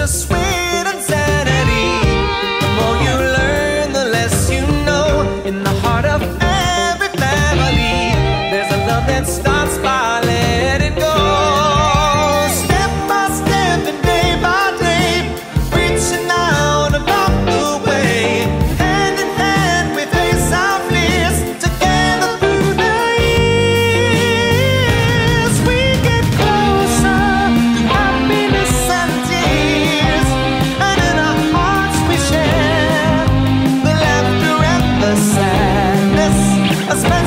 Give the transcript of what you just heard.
a sweet insanity. The more you learn, the less you know. In the heart of every family, there's a love that starts by letting go. Step by step and day by day, reaching out along the way. Hand in hand we face our fears, together through the years. We get closer to happiness and tears, and in our hearts we share the laughter and the sadness, a